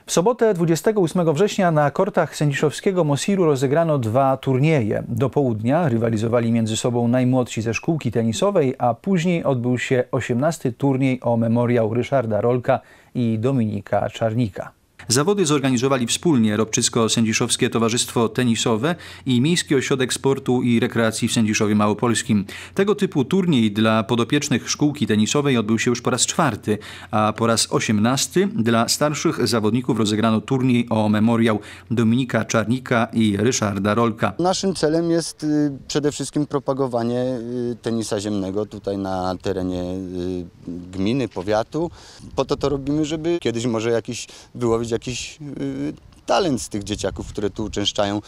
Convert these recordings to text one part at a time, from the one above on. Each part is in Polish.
W sobotę 28 września na kortach sędziszowskiego Mosiru rozegrano 2 turnieje. Do południa rywalizowali między sobą najmłodsi ze szkółki tenisowej, a później odbył się 18. turniej o memoriał Ryszarda Rolka i Dominika Czarnika. Zawody zorganizowali wspólnie Ropczycko-Sędziszowskie Towarzystwo Tenisowe i Miejski Ośrodek Sportu i Rekreacji w Sędziszowie Małopolskim. Tego typu turniej dla podopiecznych szkółki tenisowej odbył się już po raz 4, a po raz 18 dla starszych zawodników rozegrano turniej o memoriał Dominika Czarnika i Ryszarda Rolka. Naszym celem jest przede wszystkim propagowanie tenisa ziemnego tutaj na terenie gminy, powiatu. Po to robimy, żeby kiedyś może wyłowić jakiś talent z tych dzieciaków, które tu uczęszczają.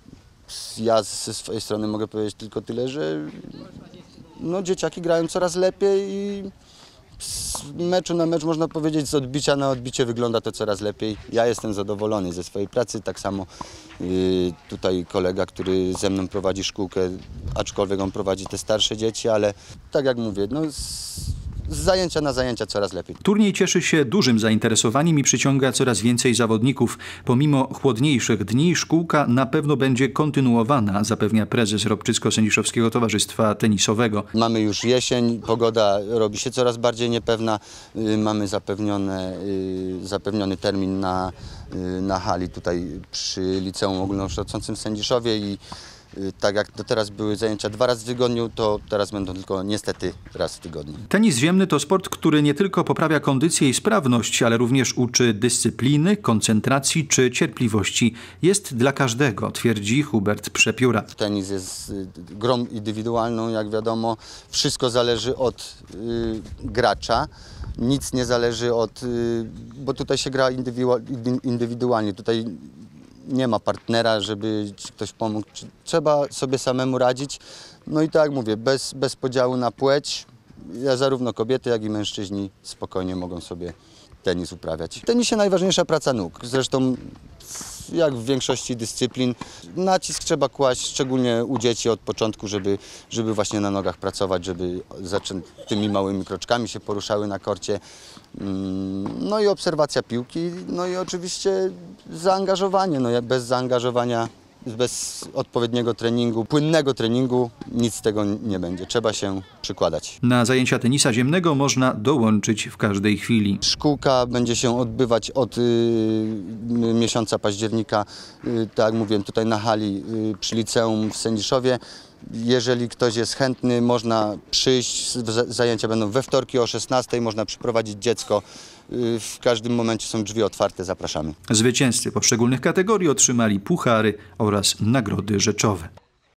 Ja ze swojej strony mogę powiedzieć tylko tyle, że dzieciaki grają coraz lepiej i z meczu na mecz, można powiedzieć, z odbicia na odbicie wygląda to coraz lepiej. Ja jestem zadowolony ze swojej pracy, tak samo tutaj kolega, który ze mną prowadzi szkółkę, aczkolwiek on prowadzi te starsze dzieci, ale tak jak mówię, z zajęcia na zajęcia coraz lepiej. Turniej cieszy się dużym zainteresowaniem i przyciąga coraz więcej zawodników. Pomimo chłodniejszych dni szkółka na pewno będzie kontynuowana, zapewnia prezes Ropczycko-Sędziszowskiego Towarzystwa Tenisowego. Mamy już jesień, pogoda robi się coraz bardziej niepewna. Mamy zapewniony termin na hali tutaj przy Liceum Ogólnokształcącym w Sędziszowie i tak jak do teraz były zajęcia 2 razy w tygodniu, to teraz będą tylko niestety raz w tygodniu. Tenis ziemny to sport, który nie tylko poprawia kondycję i sprawność, ale również uczy dyscypliny, koncentracji czy cierpliwości. Jest dla każdego, twierdzi Hubert Przepióra. Tenis jest grą indywidualną, jak wiadomo. Wszystko zależy od gracza. Nic nie zależy bo tutaj się gra indywidualnie. Tutaj nie ma partnera, żeby ci ktoś pomógł. Trzeba sobie samemu radzić. No i tak jak mówię, bez podziału na płeć, zarówno kobiety, jak i mężczyźni spokojnie mogą sobie tenis uprawiać. W tenisie najważniejsza praca nóg. Zresztą jak w większości dyscyplin nacisk trzeba kłaść, szczególnie u dzieci od początku, żeby właśnie na nogach pracować, żeby tymi małymi kroczkami się poruszały na korcie. No i obserwacja piłki, no i oczywiście zaangażowanie. Bez zaangażowania, bez odpowiedniego treningu, płynnego treningu nic z tego nie będzie. Trzeba się przykładać. Na zajęcia tenisa ziemnego można dołączyć w każdej chwili. Szkółka będzie się odbywać od miesiąca października, tak jak mówiłem, tutaj na hali przy Liceum w Sędziszowie. Jeżeli ktoś jest chętny, można przyjść, zajęcia będą we wtorki o 16:00, można przyprowadzić dziecko. W każdym momencie są drzwi otwarte, zapraszamy. Zwycięzcy poszczególnych kategorii otrzymali puchary oraz nagrody rzeczowe.